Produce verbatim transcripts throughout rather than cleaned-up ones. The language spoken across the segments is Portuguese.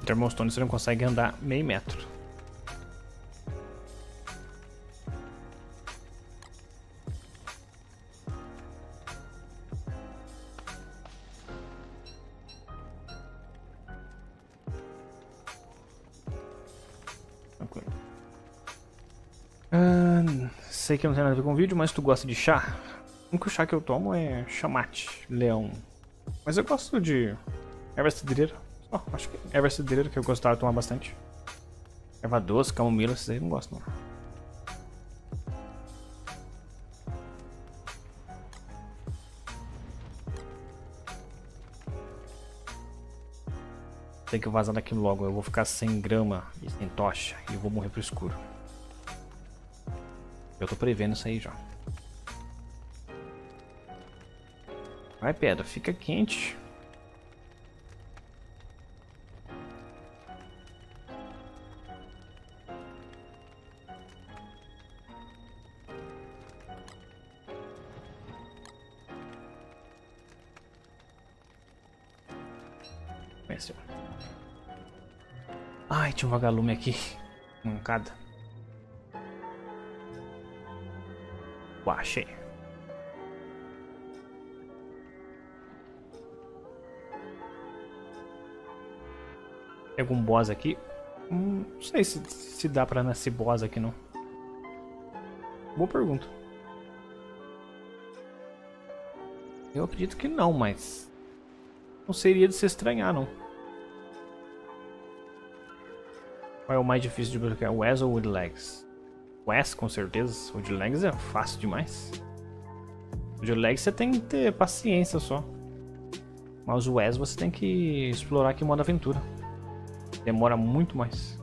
Thermostone você não consegue andar meio metro. Ah, sei que não tem nada a ver com o vídeo, mas tu gosta de chá? O único chá que eu tomo é chamate, leão. Mas eu gosto de erva cidreira. Oh, acho que erva cidreira que eu gostava de tomar bastante. Erva doce, camomila, esses aí eu não gosto não. Tem que vazar daqui logo, eu vou ficar sem grama e sem tocha e eu vou morrer pro escuro. Eu tô prevendo isso aí já. Vai, pedra, fica quente. Venceu. Ai, tinha um vagalume aqui. Mancada. Uau, achei. Tem algum boss aqui? Hum, não sei se, se dá pra nascer boss aqui não. Boa pergunta. Eu acredito que não, mas não seria de se estranhar não. Qual é o mais difícil de bloquear? O Wes ou o Wood Legs? O Wes, com certeza. O Wood Legs é fácil demais. O Wood Legs você tem que ter paciência só. Mas o Wes você tem que explorar aqui em modo aventura. Demora muito mais.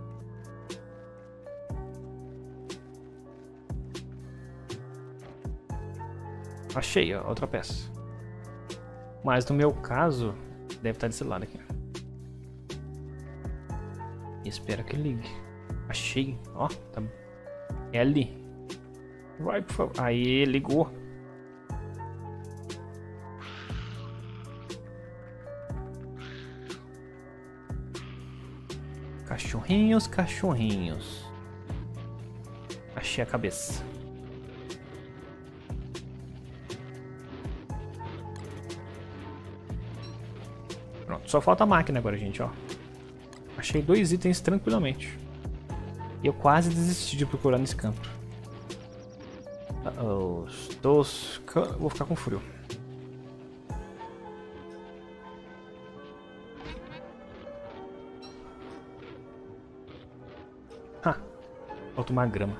Achei, ó, outra peça. Mas no meu caso, deve estar desse lado aqui. Espero que ligue. Achei, ó, tá. L. Vai, por favor. Aí, ligou. Cachorrinhos, cachorrinhos. Achei a cabeça. Pronto, só falta a máquina agora, gente, ó. Achei dois itens tranquilamente. E eu quase desisti de procurar nesse campo. Uh -oh, estou... Vou ficar com frio. Ha! Falta uma grama.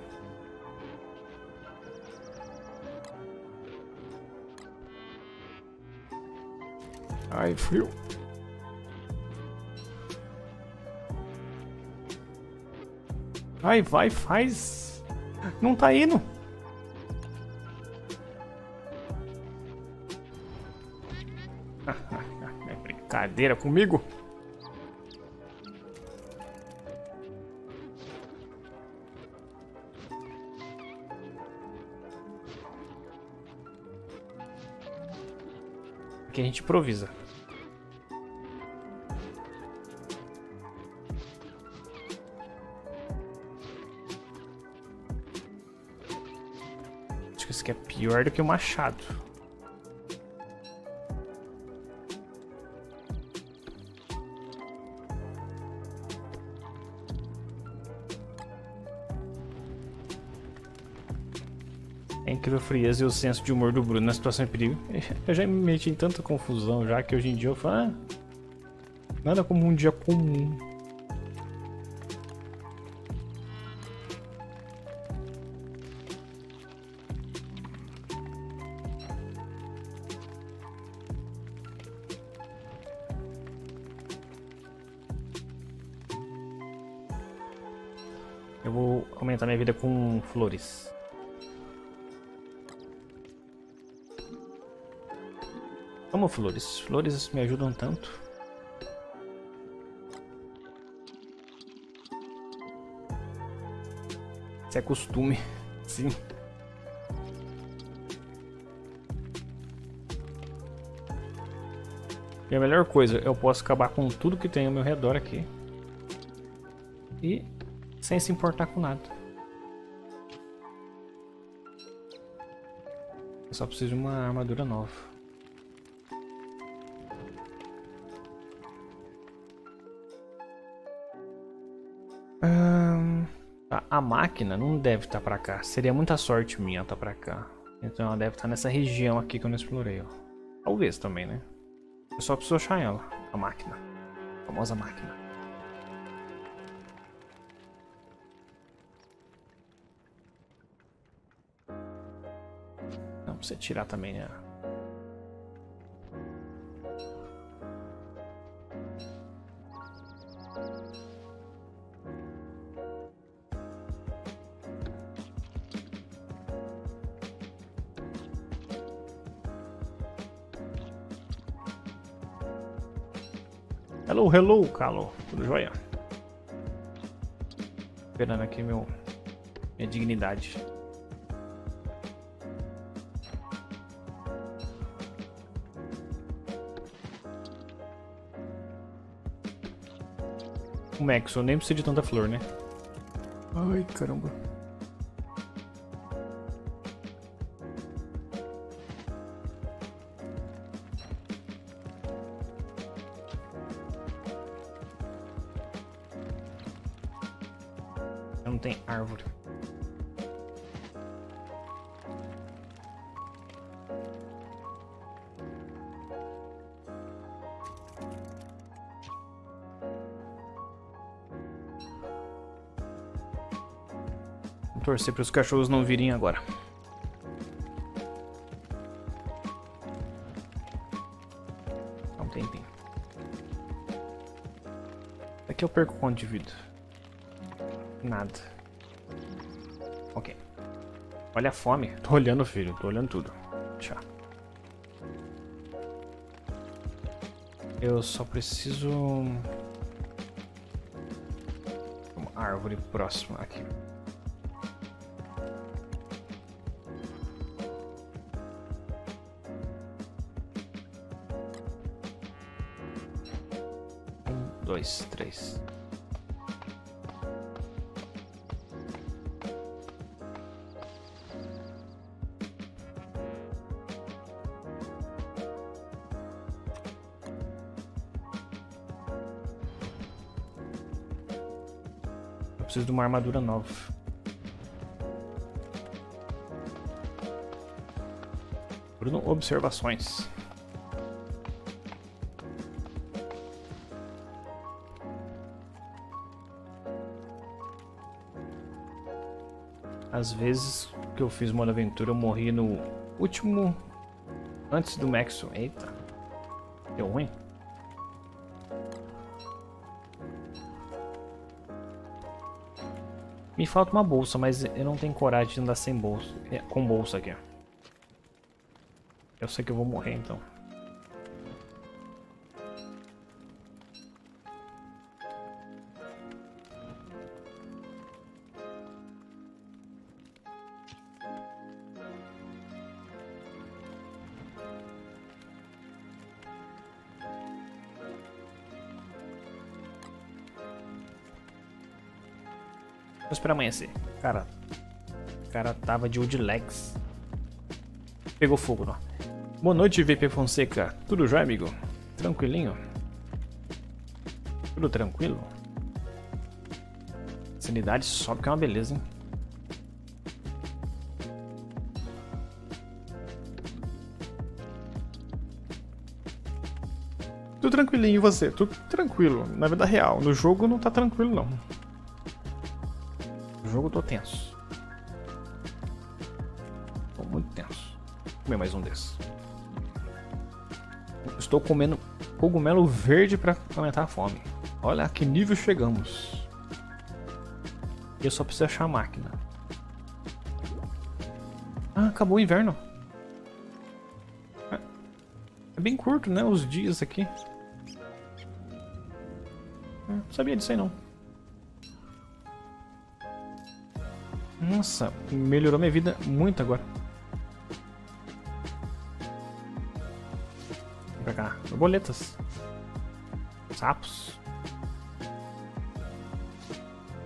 Ai, frio. Ai, vai, faz. Não tá indo. É brincadeira comigo? Aqui a gente improvisa. Acho que isso aqui é pior do que o machado. É incrível a frieza e o senso de humor do Bruno na situação de perigo. Eu já me meti em tanta confusão já que hoje em dia eu falo, ah, nada como um dia comum. Eu vou aumentar minha vida com flores. Amo flores. Flores me ajudam tanto. Isso é costume. Sim. E a melhor coisa, eu posso acabar com tudo que tem ao meu redor aqui. E sem se importar com nada. Eu só preciso de uma armadura nova. Hum, a máquina não deve estar pra cá. Seria muita sorte minha ela tá pra cá. Então ela deve estar nessa região aqui que eu não explorei. Ó. Talvez também, né? Eu só preciso achar ela. A máquina. A famosa máquina. Não, pra você tirar também, né? Hello, hello, Calo. Tudo jóia? Esperando aqui meu, minha dignidade. O Max, eu nem preciso de tanta flor, né? Ai, caramba. Não tem árvore. Vou torcer para os cachorros não virem agora. Dá um tempinho. Aqui eu perco quanto de vida? Nada. Ok. Olha a fome. Tô olhando, filho. Tô olhando tudo. Tchau. Eu só preciso... uma árvore próxima aqui. Um, dois, três. Preciso de uma armadura nova. Bruno, observações. Às vezes que eu fiz modo aventura eu morri no último... antes do Maxo. Eita. Deu ruim. Me falta uma bolsa, mas eu não tenho coragem de andar sem bolsa, com bolsa aqui. Eu sei que eu vou morrer, então. Vou esperar amanhecer. Cara, o cara tava de Wood Legs. Pegou fogo, não. Boa noite, V P Fonseca. Tudo jóia, amigo? Tranquilinho? Tudo tranquilo? Sanidade sobe que é uma beleza, hein? Tudo tranquilinho, e você? Tudo tranquilo. Na vida real. No jogo não tá tranquilo, não. No jogo eu tô tenso. Tô muito tenso. Vou comer mais um desses. Estou comendo cogumelo verde para aumentar a fome. Olha a que nível chegamos. E eu só preciso achar a máquina. Ah, acabou o inverno. É bem curto, né? Os dias aqui. Não sabia disso aí, não. Nossa, melhorou minha vida muito agora. Vem pra cá. Borboletas. Sapos.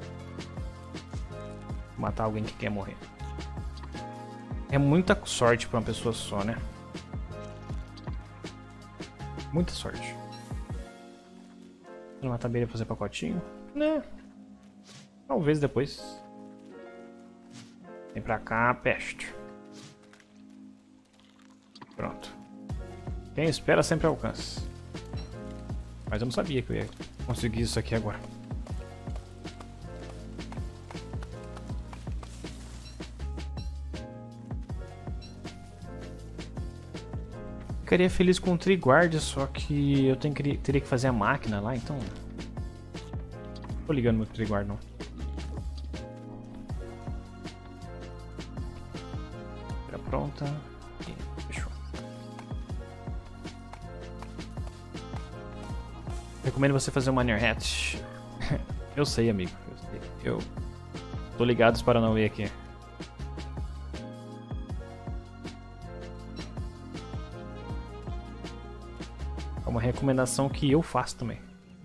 matar alguém que quer morrer. É muita sorte pra uma pessoa só, né? Muita sorte. Vou matar abelha pra fazer pacotinho? Né? Talvez depois. Vem pra cá, peste. Pronto. Quem espera sempre alcança. Mas eu não sabia que eu ia conseguir isso aqui agora. Ficaria feliz com o Triguard, só que eu tenho que, teria que fazer a máquina lá, então... Não tô ligando meu Triguard, não. Tá pronta. E fechou. Recomendo você fazer uma Near Hatch. Eu sei, amigo. Eu sei. Eu tô ligado os Paranauê aqui. É uma recomendação que eu faço também.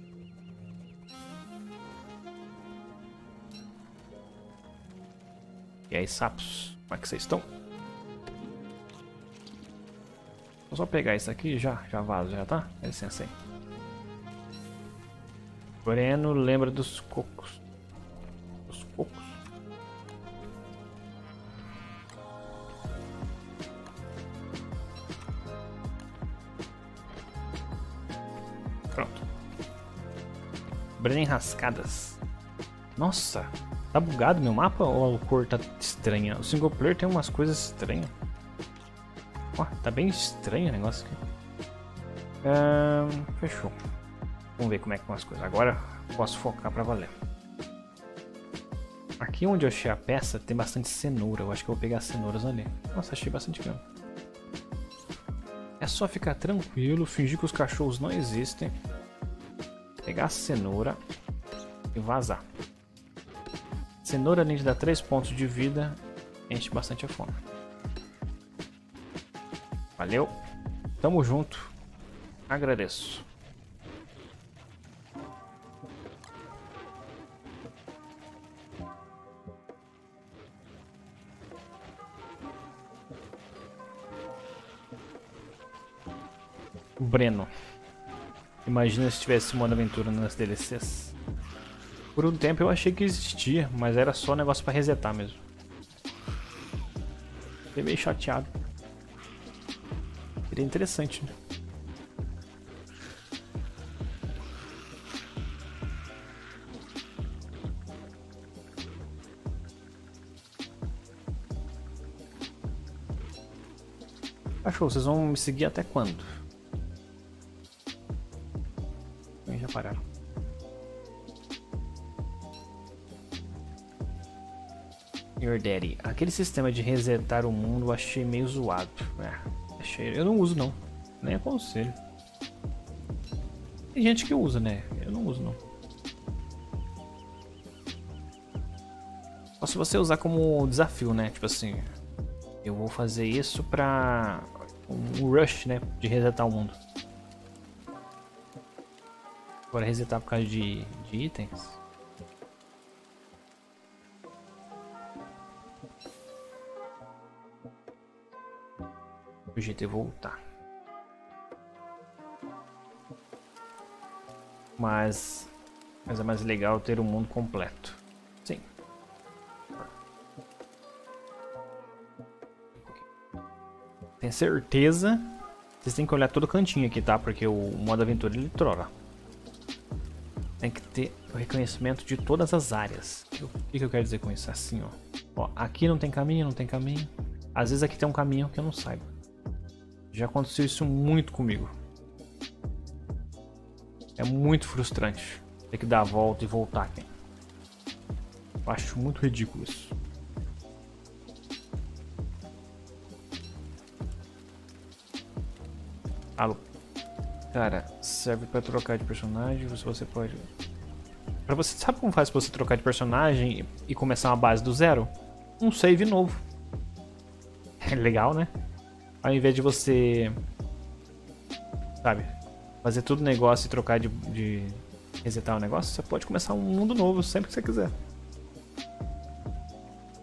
E aí, sapos? Como é que vocês estão? Vou só pegar isso aqui e já, já vazo, já tá? Dá licença aí. Breno lembra dos cocos. Dos cocos. Pronto. Breno enrascadas. Nossa, tá bugado meu mapa ou a cor tá estranha? O single player tem umas coisas estranhas. Ó, tá bem estranho o negócio aqui. Um, fechou. Vamos ver como é que estão as coisas. Agora posso focar pra valer. Aqui onde eu achei a peça tem bastante cenoura. Eu acho que eu vou pegar as cenouras ali. Nossa, achei bastante mesmo. É só ficar tranquilo, fingir que os cachorros não existem. Pegar a cenoura e vazar. Cenoura, além de dar três pontos de vida, enche bastante a fome. Valeu. Tamo junto. Agradeço. Breno. Imagina se tivesse modo aventura nas D L Cs. Por um tempo eu achei que existia, mas era só negócio pra resetar mesmo. Fiquei meio chateado. Seria interessante, né? Cachorro, vocês vão me seguir até quando? Já pararam. Your Daddy. Aquele sistema de resetar o mundo eu achei meio zoado. É, achei... Eu não uso não. Nem aconselho. Tem gente que usa, né? Eu não uso não. Só se você usar como desafio, né? Tipo assim, eu vou fazer isso pra um rush, né? De resetar o mundo. Agora resetar por causa de, de itens. O jeito é voltar. Mas, mas é mais legal ter o mundo completo. Sim. Tem certeza? Vocês têm que olhar todo cantinho aqui, tá? Porque o modo aventura ele trora. Tem que ter o reconhecimento de todas as áreas. O que, que eu quero dizer com isso? Assim, ó. Ó, aqui não tem caminho, não tem caminho. Às vezes aqui tem um caminho que eu não saiba. Já aconteceu isso muito comigo. É muito frustrante ter que dar a volta e voltar aqui. Eu acho muito ridículo isso. Alô. Cara, serve pra trocar de personagem, se você pode... Pra você, sabe como faz pra você trocar de personagem e começar uma base do zero? Um save novo. É legal, né? Ao invés de você... Sabe? Fazer tudo negócio e trocar de, de... resetar o negócio, você pode começar um mundo novo sempre que você quiser.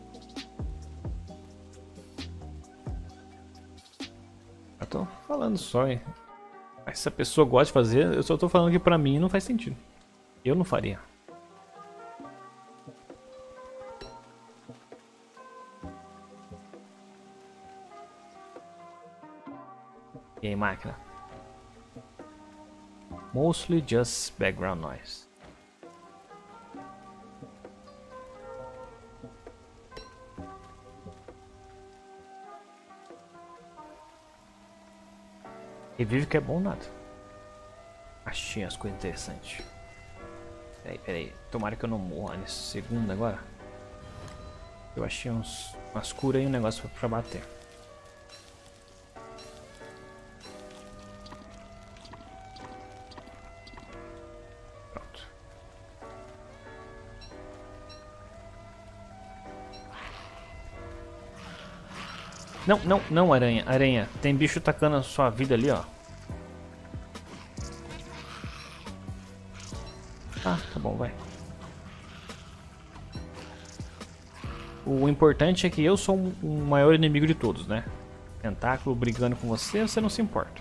falando só, hein. Mas se a pessoa gosta de fazer, eu só tô falando que pra mim não faz sentido. Eu não faria. E aí, máquina? Mostly just background noise. Revive que é bom nada. Achei as coisas interessantes. Peraí, peraí. Tomara que eu não morra nesse segundo agora. Eu achei uns, umas curas e um negócio pra, pra bater. Pronto. Não, não, não, aranha, aranha. Tem bicho tacando a sua vida ali, ó. Ah, tá bom, vai. O importante é que eu sou o maior inimigo de todos, né? Tentáculo brigando com você, você não se importa.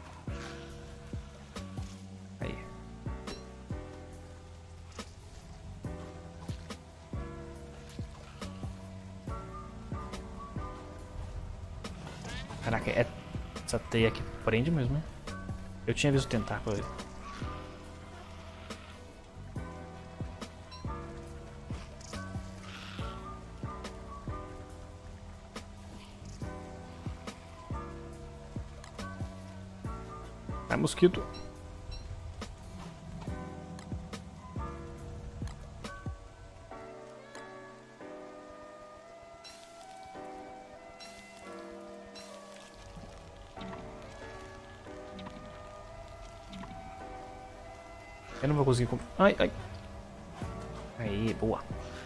Aí. Caraca, é... essa teia aqui prende mesmo, né? Eu tinha visto o tentáculo ali. Ai, mosquito. Eu não vou conseguir comprar. Ai, ai. Aí, boa.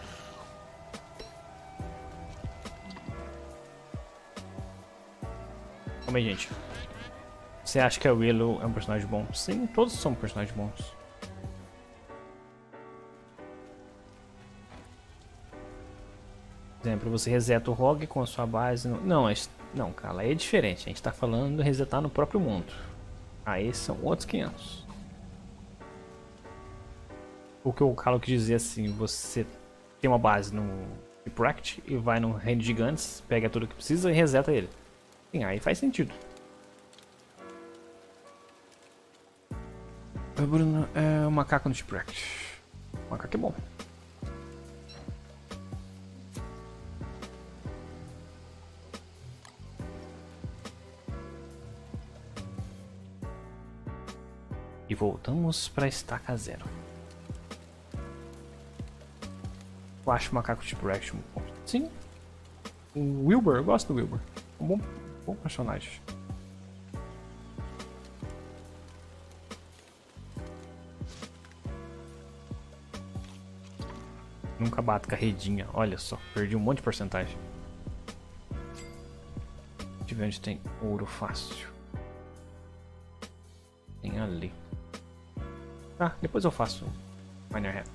Calma aí, gente. Você acha que a Willow é um personagem bom? Sim, todos são personagens bons. Por exemplo, você reseta o Rogue com a sua base. No... Não, é... não, cara, aí é diferente. A gente tá falando de resetar no próprio mundo. Aí são outros quinhentos. O que o Calo quis dizer assim, você tem uma base no Shipwrecked e vai no Reino de Gigantes, pega tudo que precisa e reseta ele. Sim, aí faz sentido. Bruno, é o macaco no Shipwrecked. O macaco é bom. E voltamos para estaca zero. Eu acho o macaco Shipwrecked um bom. Sim. O Wilbur, eu gosto do Wilbur. Um bom, bom personagem. Nunca bato carredinha. Olha só, perdi um monte de porcentagem. Deixa eu ver onde tem ouro fácil. Tem ali. Tá, depois eu faço Miner Head.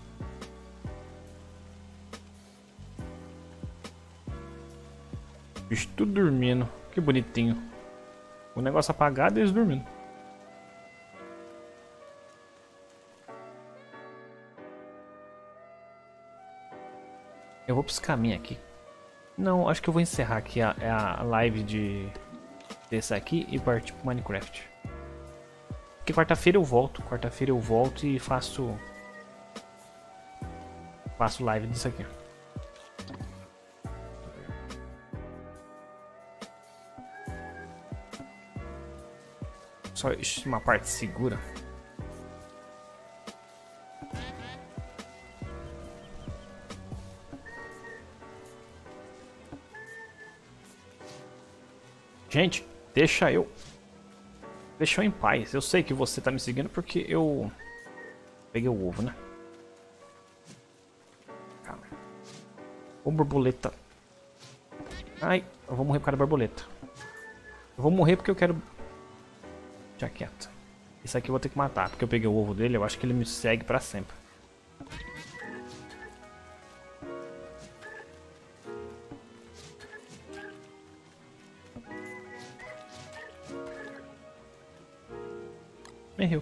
Bicho tudo dormindo. Que bonitinho. O negócio apagado e eles dormindo. Eu vou pros caminhos aqui. Não, acho que eu vou encerrar aqui a, a live de desse aqui e partir pro Minecraft. Porque quarta-feira eu volto. Quarta-feira eu volto e faço... Faço live disso aqui. Só uma parte segura. Gente, deixa eu. Deixa eu em paz. Eu sei que você tá me seguindo porque eu peguei o ovo, né? Calma. Ô, borboleta. Ai, eu vou morrer por causa da borboleta. Eu vou morrer porque eu quero... Deixa quieto. Isso aqui eu vou ter que matar, porque eu peguei o ovo dele, eu acho que ele me segue pra sempre. Morreu.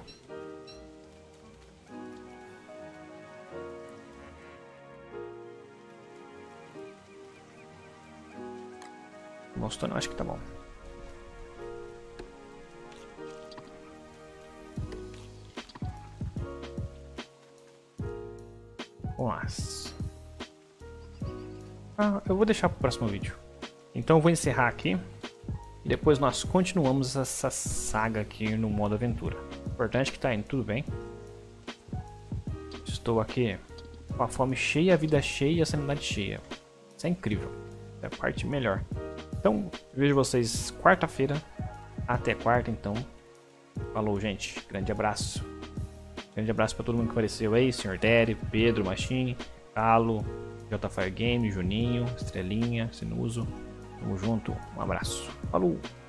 Mostrou, não, acho que tá bom. Vamos lá. Ah, eu vou deixar pro próximo vídeo. Então eu vou encerrar aqui. E depois nós continuamos essa saga aqui no modo aventura. Importante que tá indo tudo bem. Estou aqui com a fome cheia, a vida cheia e a sanidade cheia. Isso é incrível. É a parte melhor. Então, vejo vocês quarta-feira. Até quarta, então. Falou, gente. Grande abraço. Grande abraço para todo mundo que apareceu aí. senhor Derry, Pedro, Machine, Calo, JFire Game, Juninho, Estrelinha, Sinuso. Tamo junto. Um abraço. Falou.